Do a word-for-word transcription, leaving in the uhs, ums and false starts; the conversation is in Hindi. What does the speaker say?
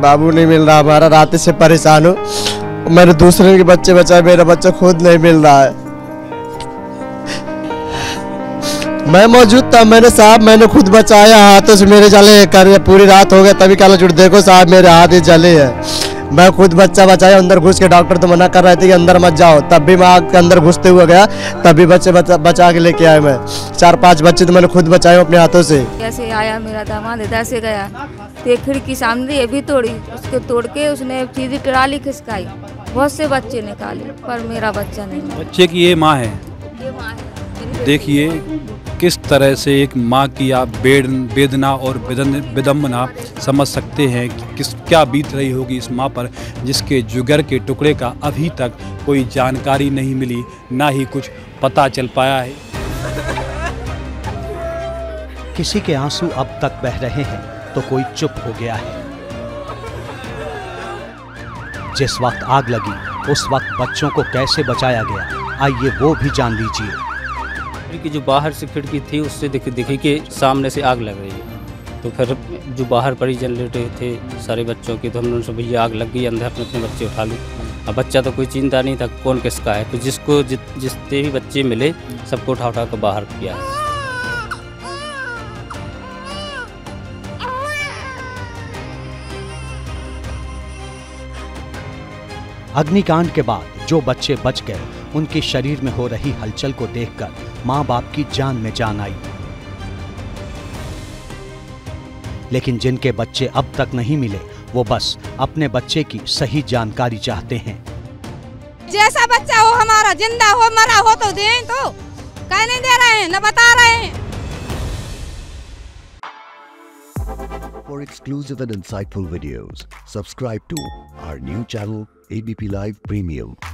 बाबू नहीं मिल रहा हमारा, रात से परेशान हूँ। मैंने दूसरे के बच्चे बचाए, मेरा बच्चा खुद नहीं मिल रहा है। मैं मौजूद था, मैंने साहब मैंने खुद बचाया, हाथों से मेरे जले कर, पूरी रात हो गया तभी काला चुट, देखो साहब मेरे हाथ ही जले हैं। मैं खुद बच्चा बचाया, अंदर घुस के, डॉक्टर तो मना कर रहे थे कि अंदर मत जाओ, तब भी मैं आग के अंदर घुसते हुए गया, तभी बच्चे बचा, बचा के लेके आए। मैं चार पांच बच्चे तो मैंने खुद बचाए अपने हाथों से। कैसे आया मेरा दामाद, इधर से गया तो खिड़की सामने ये भी तोड़ी, उसको तोड़ के उसने सीधी ट्राली खिसकाई, बहुत से बच्चे निकाले पर मेरा बच्चा नहीं। बच्चे की ये माँ है, ये माँ है। देखिए किस तरह से एक माँ की आप वेदना और विडंबना समझ सकते हैं कि किस क्या बीत रही होगी इस माँ पर, जिसके जिगर के टुकड़े का अभी तक कोई जानकारी नहीं मिली, ना ही कुछ पता चल पाया है। किसी के आंसू अब तक बह रहे हैं तो कोई चुप हो गया है। जिस वक्त आग लगी उस वक्त बच्चों को कैसे बचाया गया, आइए वो भी जान लीजिए। कि जो बाहर से खिड़की थी उससे दिखी दिखी कि सामने से आग लग रही है, तो फिर जो बाहर पर ही जल रहे थे सारे बच्चों की, तो हमने उनसे भैया आग लग गई, अंदर अपने अपने बच्चे उठा लो। अब बच्चा तो कोई चिंता नहीं था कौन किसका है, तो जिसको जि, जितने भी बच्चे मिले सबको उठा उठा कर बाहर किया है। अग्निकांड के बाद जो बच्चे बच गए, उनके शरीर में हो रही हलचल को देखकर मां बाप की जान में जान आई। लेकिन जिनके बच्चे अब तक नहीं मिले, वो बस अपने बच्चे की सही जानकारी चाहते हैं। जैसा बच्चा हो हमारा, जिंदा हो मरा हो तो दें, तो कह नहीं दे रहे हैं, न बता रहे हैं। For exclusive and insightful videos, subscribe to our new channel A B P Live Premium.